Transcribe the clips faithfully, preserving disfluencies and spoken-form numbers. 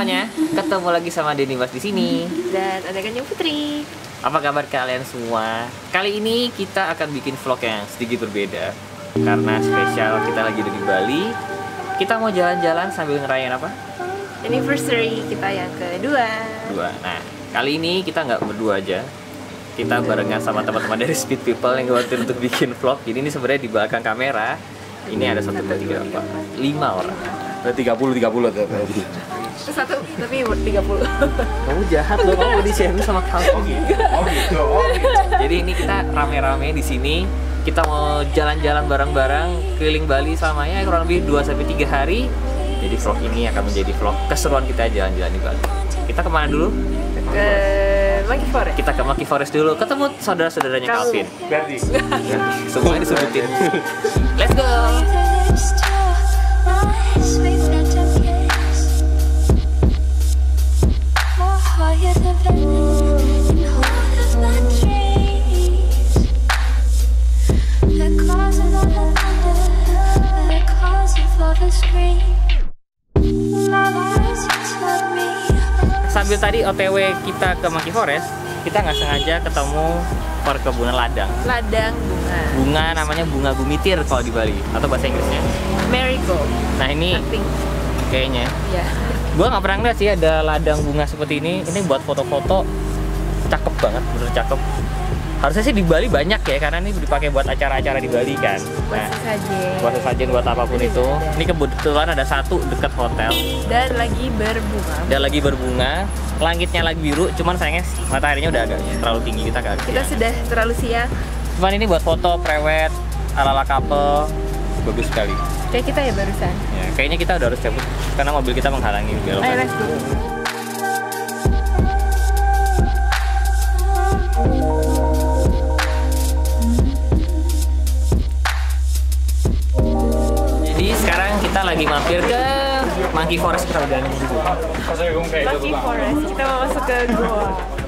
semuanya, ketemu lagi sama Denny Mas di sini. Dan ada Kanjeng Putri. Apa kabar kalian semua? Kali ini kita akan bikin vlog yang sedikit berbeda karena spesial kita lagi ada di Bali. Kita mau jalan-jalan sambil ngerayain apa? Anniversary kita yang kedua. Dua. Nah, kali ini kita nggak berdua aja. Kita barengan sama teman-teman dari Speed People yang khawatir untuk bikin vlog. Jadi ini sebenarnya di belakang kamera. Ini ada satu, dua, tiga, empat, lima orang. tiga puluh tiga puluh tuh. Satu tapi tiga puluh. Kamu jahat loh, kamu di share sama kamu. Oh gitu. Oh gitu. Oh gitu. Jadi ini kita rame-rame di sini. Kita mau jalan-jalan bareng-bareng keliling Bali selamanya kurang lebih dua sampai tiga hari. Jadi vlog ini akan menjadi vlog keseruan kita jalan-jalan di Bali. Kita kemana dulu? Ke Monkey Forest. Kita ke Monkey Forest dulu. Ketemu saudara-saudaranya Kamu. Calvin. Berarti. Semua disebutin. Let's go. Sambil tadi O T W kita ke Monkey Forest, kita nggak sengaja ketemu perkebunan ladang. Ladang bunga. Bunga namanya bunga gumitir kalau di Bali, atau bahasa Inggrisnya Marigold. Nah ini I think. kayaknya Ya. gue nggak pernah ngeliat sih ada ladang bunga seperti ini. Ini buat foto-foto cakep banget, bener cakep. Harusnya sih di Bali banyak ya, karena ini dipakai buat acara-acara di Bali kan. Buat Nah, sesajen. buat sesajen, buat apapun itu. Ini kebetulan ada satu dekat hotel Dan lagi berbunga. dan lagi berbunga. Langitnya lagi biru, cuman sayangnya mataharinya udah agak terlalu tinggi, kita agak Kita siang. sudah terlalu siang. Cuman ini buat foto prewed ala-ala couple, bagus sekali. Kayak kita ya barusan. Ya, kayaknya kita udah harus cabut karena mobil kita menghalangi Ayo belokan. let's go. Jadi sekarang kita lagi mampir ke Monkey Forest. Kita udah nunggu. Monkey Forest. Kita mau masuk ke goa.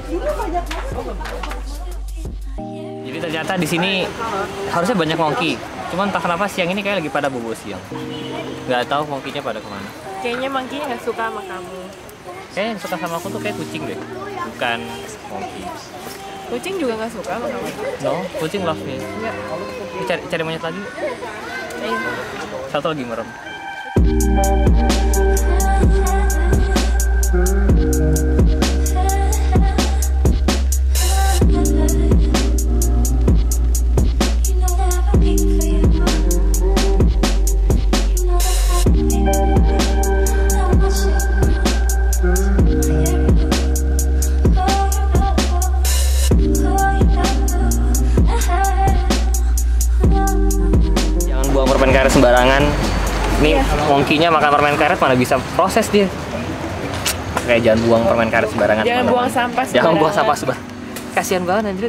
Jadi ternyata di sini harusnya banyak monkey. Cuman entah kenapa siang ini kayak lagi pada bobo siang. Nggak tahu monkey-nya pada kemana. Kayaknya monkey nggak suka sama kamu. Kayaknya yang suka sama aku tuh kayak kucing deh, bukan monkey. Kucing juga nggak suka sama kamu. No, kucing love me. Enggak. Cari, cari monyet lagi. Ayo. Satu lagi merem. Jangan buang permen karet sembarangan. Nih, monkey-nya makan permen karet mana bisa proses dia. Kayak jangan buang permen karet sembarangan. Jangan teman-teman. buang sampah Jangan sembarangan. buang sampah sembarangan. Kasihan banget anjir.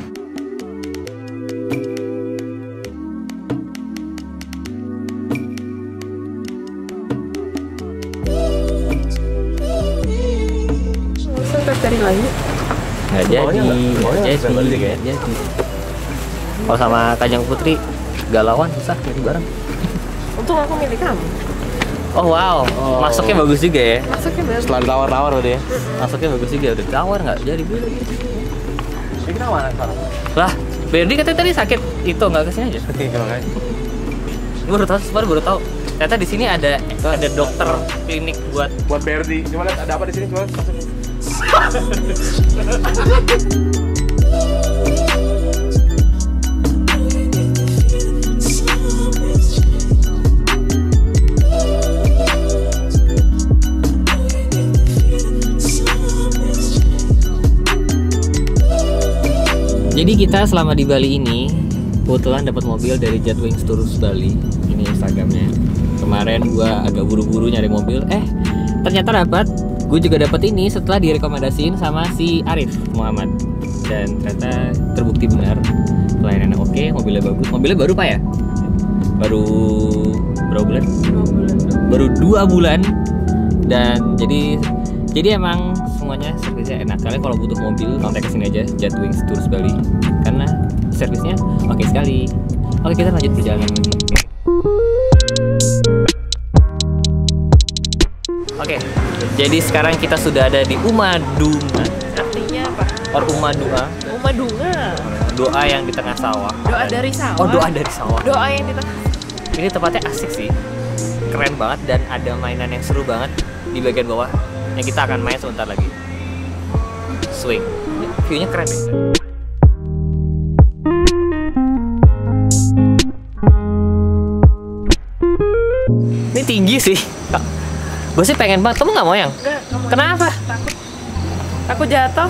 Sampai cari lagi. Nggak jadi, Bawahnya nggak? nggak Bawahnya jadi, bisa balik ya? nggak jadi. Kalau sama Kanjeng Putri, galauan susah nyari barang. Untung aku milih kamu. Oh wow, Oh. masuknya bagus juga ya. Masuknya baru. Setelah ditawar-tawar udah ya. Masuknya bagus juga, udah tawar nggak jadi beli. Ini kita mana sekarang? Lah, Berdi katanya tadi sakit itu nggak kesini aja. Iya makanya. Gue baru tahu, baru baru tahu. Ternyata di sini ada ada dokter klinik buat. Buat Berdi. Coba lihat ada apa di sini coba. Jadi kita selama di Bali ini kebetulan dapat mobil dari Jetwings Tours Bali. Ini Instagramnya. Kemarin gua agak buru-buru nyari mobil, eh ternyata dapat. Gue juga dapat ini setelah direkomendasiin sama si Arif Muhammad. Dan ternyata terbukti benar. Pelayanannya oke, mobilnya bagus. Mobilnya baru Pak ya? Baru berapa bulan? Dua bulan. Baru dua bulan. Dan jadi jadi emang semuanya servisnya enak. Kalian kalau butuh mobil kontak ke sini aja, Jetwings Tours Bali, karena servisnya oke sekali. Oke, kita lanjut perjalanan lagi. Oke, Jadi sekarang kita sudah ada di Umadunga. Artinya apa? Or Umadunga. Umadunga. Doa yang di tengah sawah. Doa dari sawah. Oh, doa dari sawah. Doa yang di tengah. Ini tempatnya asik sih. Keren banget dan ada mainan yang seru banget di bagian bawah yang kita akan main sebentar lagi. Swing. View-nya keren ya. Ini tinggi sih. Gue sih pengen banget. Kamu nggak mau yang? Enggak, nggak mau. Kenapa? Takut. Takut jatuh.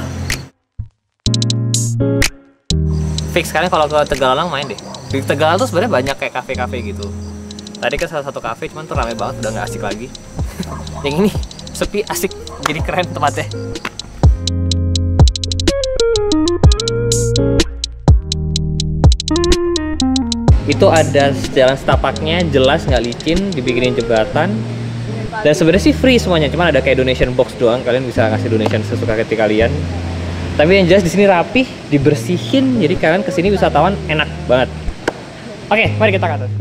Fix sekali kalau ke Tegalang main deh. Di Tegalang tuh sebenarnya banyak kayak kafe-kafe gitu. Tadi kan salah satu kafe cuman tuh rame banget, udah nggak asik lagi. Yang ini sepi, asik, jadi keren tempatnya. Itu ada jalan setapaknya, jelas nggak licin, dibikinin jembatan. Dan sebenarnya sih free semuanya, cuman ada kayak donation box doang, kalian bisa ngasih donation sesuka hati kalian. Tapi yang jelas di sini rapih, dibersihin, jadi kalian kesini wisatawan enak banget. Oke, mari kita ke atas.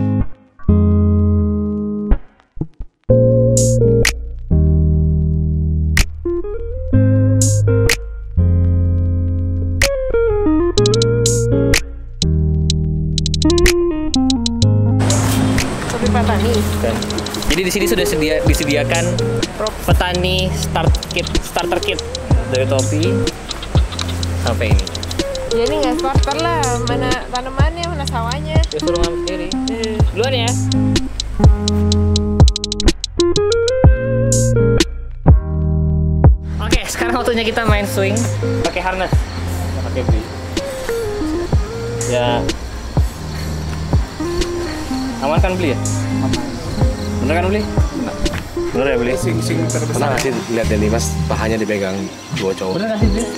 Kopi Petani. Jadi di sini sudah sedia, disediakan petani start kit, starter kit dari topi sampai ini. Ya ini nggak starter lah. Mana tanamannya, mana sawahnya. Ya suruh ngambil sendiri. Hmm. Duluan ya. Oke, sekarang waktunya kita main swing pakai harness, nggak pakai beli. Ya, aman kan beli ya? Bener kan beli? Bener ya beli? Sing sing terbesar. Pernah nggak sih lihat dari Mas pahanya dipegang dua cowok? Bener nggak sih beli?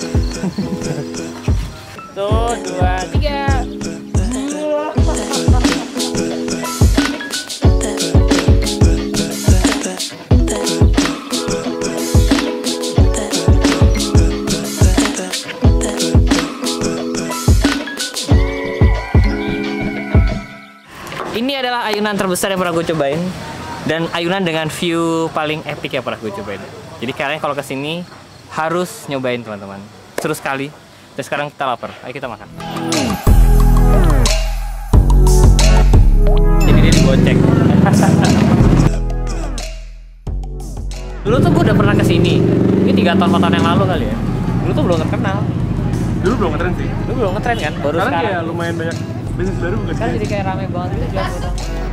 Tuh, dua, tiga. Ini adalah ayunan terbesar yang pernah gue cobain dan ayunan dengan view paling epic yang pernah gue cobain. Jadi kalian kalau kesini harus nyobain teman-teman. Seru sekali. Dan sekarang kita lapar. Ayo kita makan. Jadi dia digocek. Dulu tuh gue udah pernah kesini. Ini tiga tahun empat tahun yang lalu kali ya. Dulu tuh belum terkenal. Dulu belum ngetren sih. Dulu belum ngetren kan. Baru Sekarang sekarang. ya lumayan banyak bisnis baru bukan? Sekarang jadi kayak rame banget gitu jual foto.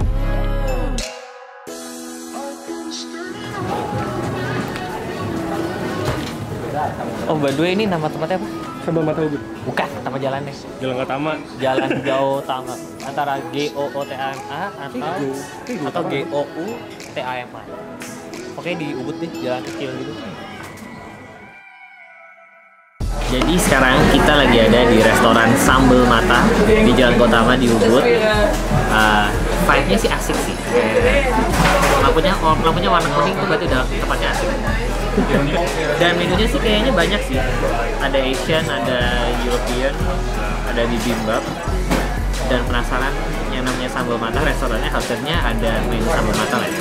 Oh, by the way, ini nama tempatnya apa? Sambal mata ubud. Bukan, nama jalannya. Jalan Gatama. Jalan Jauh Tama antara G O O T A M A atau atau G O U T A M A. Oke, di Ubud nih, jalan kecil gitu. Jadi sekarang kita lagi ada di restoran Sambal Mata di Jalan Gautama di Ubud. Uh, vibe-nya sih asik sih. Lampunya, lampunya warna kuning tuh berarti udah tempatnya asik. Dan menunya sih kayaknya banyak sih. Ada Asian, ada European, ada bibimbap. Dan penasaran yang namanya Sambal Mata, restorannya harusnya ada menu Sambal Mata lah ya.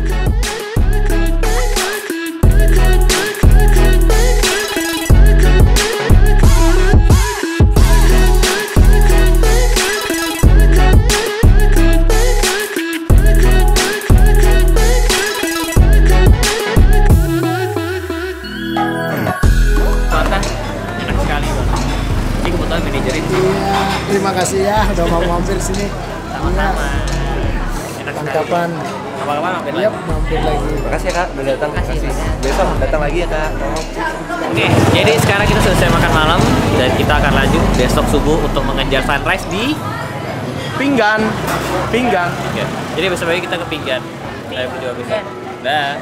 Terima kasih ya udah mau mampir sini. Sama-sama. Enak sekali. Kapan? Kapan-kapan mampir lagi. Yap, mampir lagi. Makasih ya Kak, udah datang. Makasih, banyak. Besok datang lagi ya Kak. Oke, jadi sekarang kita selesai makan malam dan kita akan lanjut besok subuh untuk mengejar sunrise di Pinggan. Pinggan. Pinggan. Jadi besok pagi kita ke Pinggan. Saya berdua besok. Dah.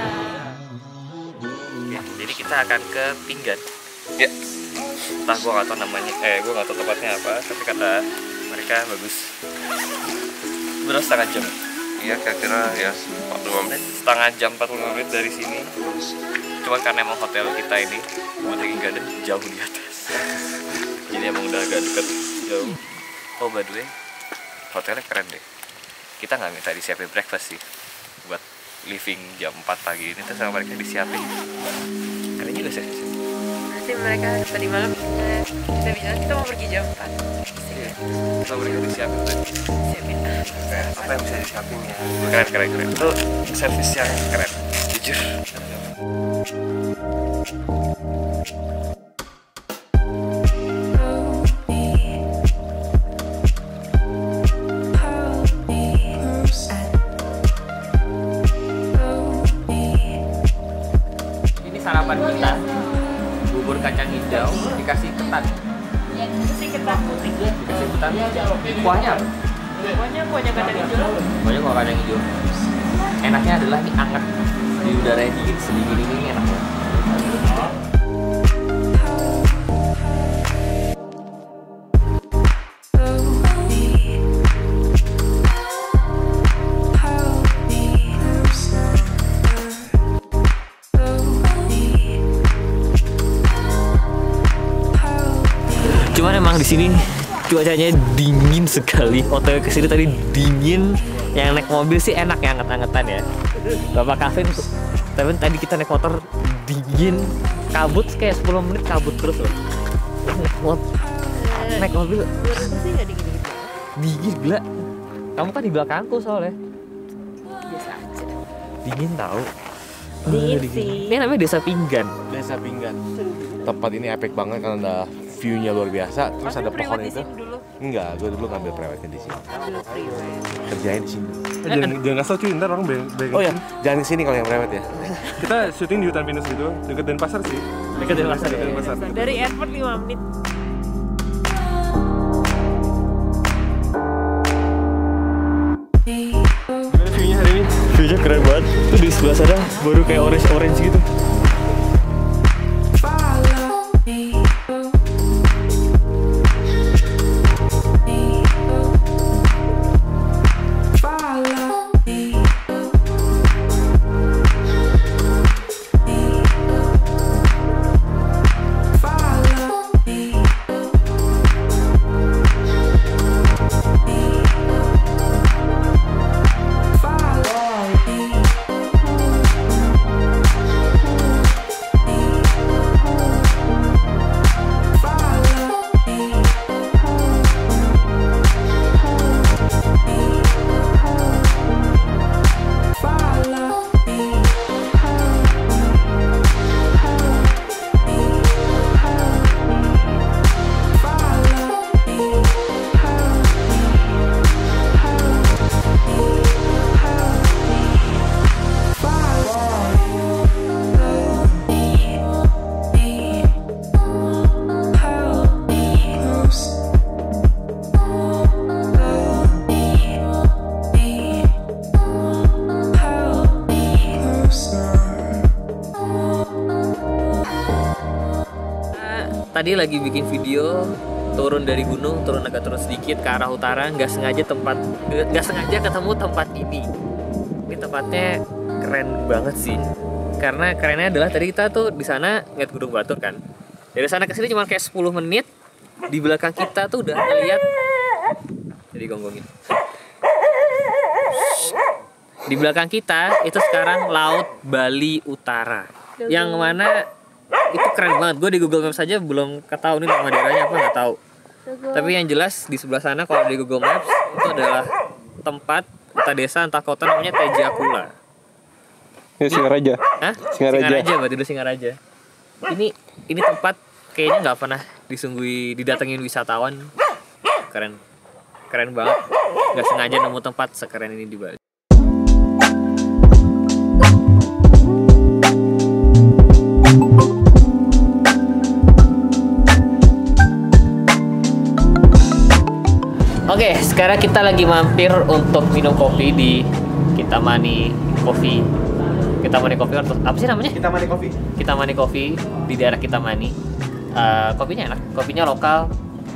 Oke, jadi kita akan ke Pinggan. Ya. Entah gue gak tau namanya, eh gue gak tau tempatnya apa, tapi kata mereka bagus. Berapa setengah jam? Iya, kira-kira ya empat puluh menit. Setengah jam empat puluh menit dari sini. Cuma karena emang hotel kita ini Botanic Garden jauh di atas. Jadi emang udah agak deket jauh. Oh, by the way, hotelnya keren deh. Kita nggak minta disiapin breakfast sih buat living jam empat pagi ini tuh sama mereka disiapin. Keren juga sih. Nanti mereka tadi malam kita, kita bilang kita mau pergi jam empat. Iya. Sama mereka disiapin tuh. Siapin. Kayak apa yang bisa disiapin ya? Keren keren keren. Itu servis yang keren. Jujur. Sarapan kita bubur kacang hijau dikasih ketan, Kasih ketan putih. dikasih ketan. Kuahnya apa? Kuahnya kuahnya kacang hijau. Kuahnya kuah kacang hijau. Enaknya adalah ini anget di udara yang dingin sedingin ini enak banget. Cuman emang di sini cuacanya dingin sekali. O T W ke sini tadi dingin. Yang naik mobil sih enak ya, anget-angetan ya. Bapak Kevin, tapi tadi kita naik motor dingin, kabut kayak sepuluh menit kabut terus loh. Naik mobil Buat aku sih nggak dingin-dingin. dingin gila. Kamu kan di belakangku soalnya. Biasa aja. Dingin tahu. Dingin Eh, sih. Ini namanya Desa Pinggan. Desa Pinggan. Tempat ini epic banget karena ada view-nya luar biasa. Terus Ambil ada priwet pohon di itu. sini dulu. Enggak, gue dulu ngambil private di sini. Ambil priwet. Kerjain di sini. Jangan jangan ngasal cuy, ntar orang beng beng. Oh ya, jangan kesini kalau yang private ya. Kita syuting di hutan pinus gitu, deket Denpasar sih. Dekat dari pasar Deket ya. Denpasar. Dari airport lima menit. Gimana view-nya hari ini? View-nya keren banget. Tuh di sebelah sana baru kayak orange-orange gitu. Tadi lagi bikin video turun dari gunung, turun agak turun sedikit ke arah utara, nggak sengaja tempat nggak sengaja ketemu tempat ini. Ini tempatnya keren banget sih. Karena kerennya adalah tadi kita tuh di sana ngeliat Gunung Batur kan. Dari sana ke sini cuma kayak sepuluh menit. Di belakang kita tuh udah ngeliat, jadi gonggongin. Di belakang kita itu sekarang Laut Bali Utara. Yang mana itu keren banget. Gue di Google Maps saja belum ketahui nih nama daerahnya apa, nggak tahu. Tapi yang jelas di sebelah sana kalau di Google Maps itu adalah tempat entah desa entah kota namanya Tejakula. Ini Singaraja. Hah? Singaraja. Singaraja, berarti itu Singaraja. Ini ini tempat kayaknya nggak pernah disunggui didatengin wisatawan. Keren, keren banget. Nggak sengaja nemu tempat sekeren ini di Bali. Oke, sekarang kita lagi mampir untuk minum kopi di Kitamani Coffee. Kitamani Coffee atau apa sih namanya? Kitamani Coffee. Kitamani Coffee di daerah Kitamani. Uh, kopinya enak, kopinya lokal,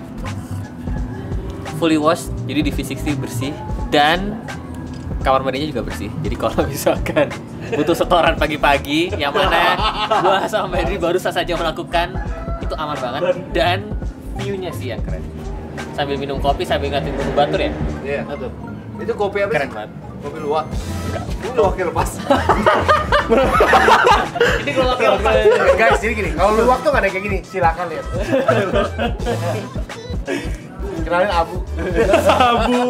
fully washed, jadi di V enam puluh bersih dan kamar mandinya juga bersih. Jadi kalau misalkan butuh setoran pagi-pagi, yang mana gua sama Henry baru saja melakukan, itu aman banget dan view-nya sih yang keren. Sambil minum kopi sambil ngeliatin Gunung Batur ya. Iya, betul. Itu kopi apa Keren sih? banget. Mobil luak. Ini luaknya lepas. Ini kalau wakil Guys, jadi gini, kalau luak tuh nggak ada kayak gini. Silakan lihat. Kenalin Abu. Abu.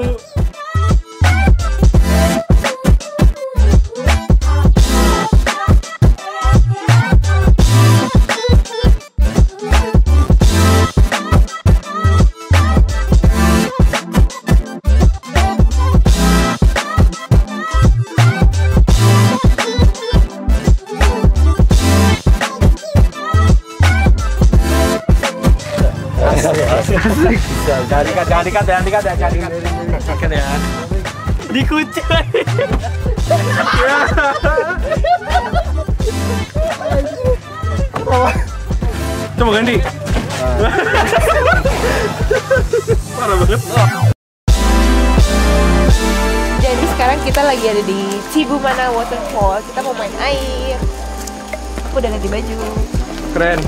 Jangan dikat, jangan dikat, jangan dikat, jangan dikat. Kan ya. dikucek. Coba ganti. Parah banget. Jadi sekarang kita lagi ada di Cibumana Waterfall. Kita mau main air. Aku udah ganti baju. Keren.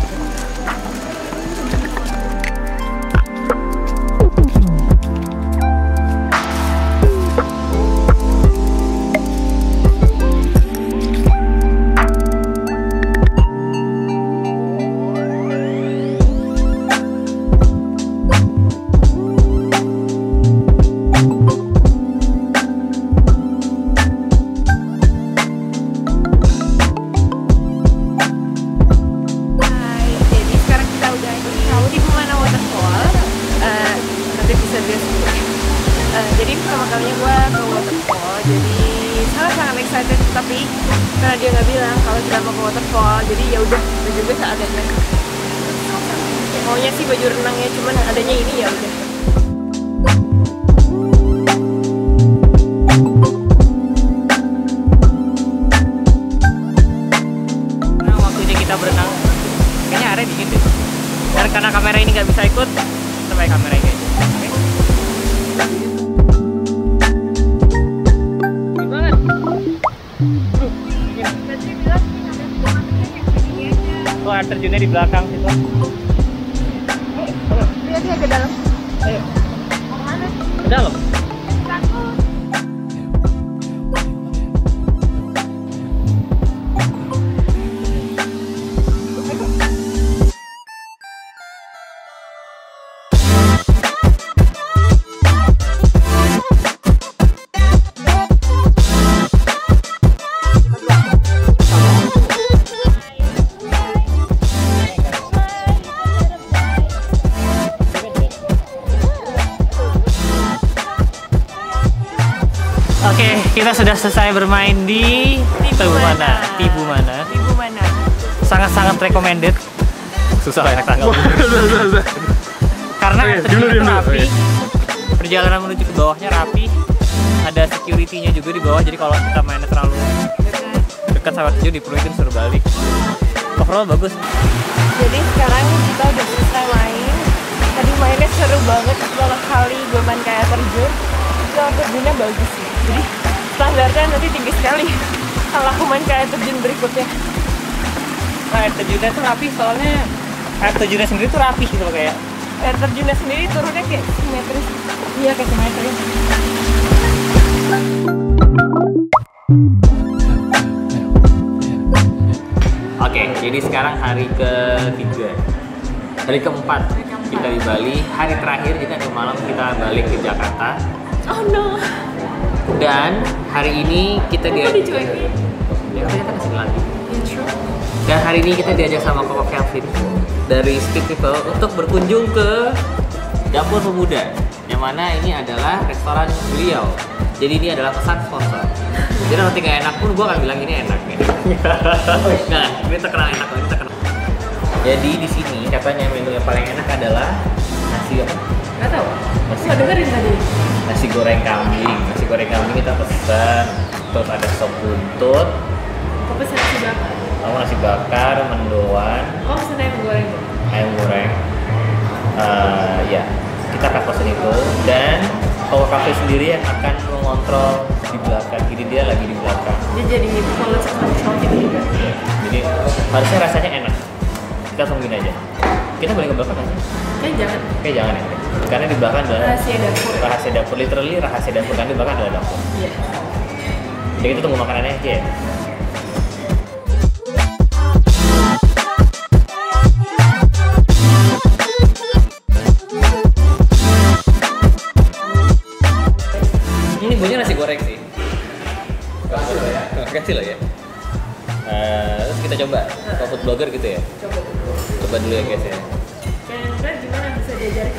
Jadi pertama kalinya gue ke waterfall, jadi sangat-sangat excited, tapi karena dia nggak bilang kalau kita mau ke waterfall, jadi ya udah baju gue seadanya. Maunya sih baju renangnya, cuman adanya ini ya udah. Nah, waktunya kita berenang, kayaknya area dingin deh. Dan karena kamera ini nggak bisa ikut, kita pakai kamera ini aja. Oke? Oh, air terjunnya di belakang situ. Lihat ya ke dalam. Ayo. Ke dalam. Oke, kita sudah selesai bermain di Cibumana. Cibumana. Cibumana. Sangat-sangat recommended. Susah enak tanggal. Karena Oke, terjun dulu, itu dulu. rapi. Perjalanan menuju ke bawahnya rapi. Ada security-nya juga di bawah. Jadi kalau kita mainnya terlalu dekat sama terjun, diperuitin suruh balik. Overall bagus. Jadi sekarang kita udah selesai main. Tadi mainnya seru banget, pertama kali gue main kayak terjun. Itu terjunnya bagus sih. Jadi standarnya nanti tinggi sekali kalau aku main kayak terjun berikutnya. Nah, air terjunnya tuh rapi, soalnya air terjunnya sendiri tuh rapi gitu loh, kayak Air terjunnya sendiri turunnya kayak simetris. iya kayak simetris. Oke, jadi sekarang hari ketiga, hari keempat kita di Bali. Hari terakhir kita nanti malam kita balik ke Jakarta. Oh no. Dan hari ini kita Kok diajak. dicuekin? Ya kita kasih lagi. Ya true. Dan hari ini kita diajak sama Koko Kelvin dari Speak People untuk berkunjung ke Dapur Pemuda, yang mana ini adalah restoran beliau. Jadi ini adalah pesan sponsor. Jadi nanti nggak enak pun gue akan bilang ini enak ya. Nah, ini terkenal enak, ini terkenal. Jadi di sini katanya menu yang paling enak adalah nasi apa? Gak tau. Nasi, Gak dengerin tadi. nasi goreng kambing. Nasi goreng kambing kita pesen. Terus ada sop buntut. Kok pesen nasi bakar? Kamu nasi bakar, mendoan, Oh pesen ayam goreng. ayam goreng. Uh, ya, kita akan pesen itu. Dan Koko Cafe sendiri yang akan mengontrol di belakang. Jadi dia lagi di belakang. Dia jadi quality control gitu juga. Jadi harusnya rasanya enak. Kita tungguin aja. Kita boleh ke belakang kan? Kayaknya jangan. Oke, jangan ya. Karena di belakang adalah Rahasia dapur. rahasia dapur, literally rahasia dapur, kan di belakang adalah dapur. Iya. Jadi kita tunggu makanannya aja ya. Ini bunyinya nasi goreng sih. Kasih lah ya. Kasih lah ya. Uh, terus kita coba ke food blogger gitu ya. Coba dulu. Coba dulu ya guys ya. Kira-kira gimana bisa diajarin?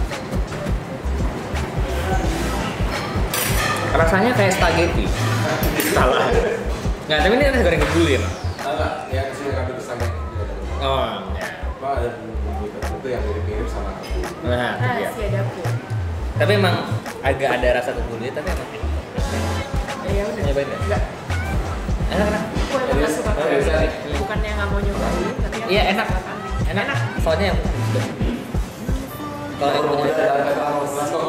Rasanya kayak spaghetti. Salah. Nggak, tapi ini nasi goreng kebulir. Enggak, ya kesini kami kesana. Oh, ya. Pak ada bumbu tertentu yang mirip-mirip sama aku. Nah, itu dia. Rahasia dapur. Tapi emang agak ada rasa kebulir, tapi emang enak. Ya udah. Nyobain nggak? Enggak. Enak kan? Gue emang nggak suka Oh, bisa nih. bukannya nggak mau nyobain, tapi aku Iya nggak enak. suka kambing. Enak. Soalnya yang kalau yang Oh, punya ada ada terlalu jelas kok.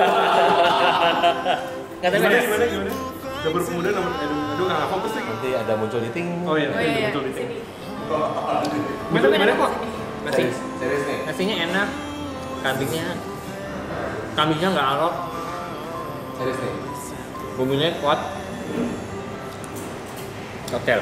nggak tapi Gimana enak. gimana gimana? Dapur pemuda nomor aduh aduh nggak fokus nih. Nanti ada muncul di ting. Oh iya, Oh iya, iya. betul itu. Sini. Betul gimana kok? Nasi, Serius, serius nih. nasinya enak. Kambingnya kambingnya nggak alot. Serius nih. Bumbunya kuat. Koktel.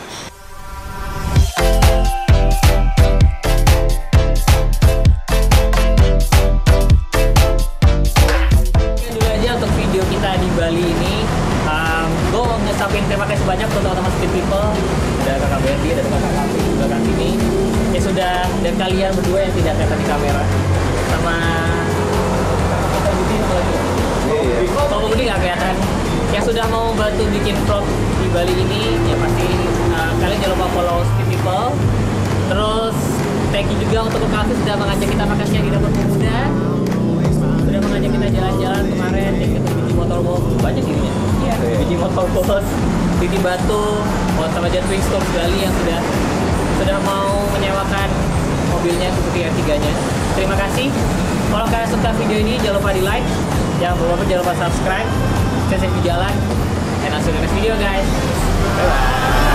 Sekian dulu aja untuk video kita di Bali ini. Um, gue mau ngucapin terima kasih banyak untuk teman-teman Speed People. Ada kakak Berdi, ada kakak Kapi di belakang sini. Ya sudah, dan kalian berdua yang tidak kelihatan di kamera. Sama Kakak Budi apa lagi? Kalau Budi nggak kelihatan. Yang sudah mau bantu bikin vlog di Bali ini, ya pasti uh, kalian jangan lupa follow Speed People. Terus thank you juga untuk Kak Alfi sudah mengajak kita makan siang di Dapur Pemuda. Sudah mengajak kita jalan-jalan kemarin, thank you untuk Biji Motor Bos. Banyak ininya. Iya. Biji Motor Bos, Titi Batu, sama Jetwing Stores Bali yang sudah sudah mau menyewakan mobilnya Suzuki R tiga-nya. Terima kasih. Kalau kalian suka video ini, jangan lupa di like. Jangan lupa jangan lupa subscribe. Saya di jalan. And I'll see you in the next video guys. Bye bye.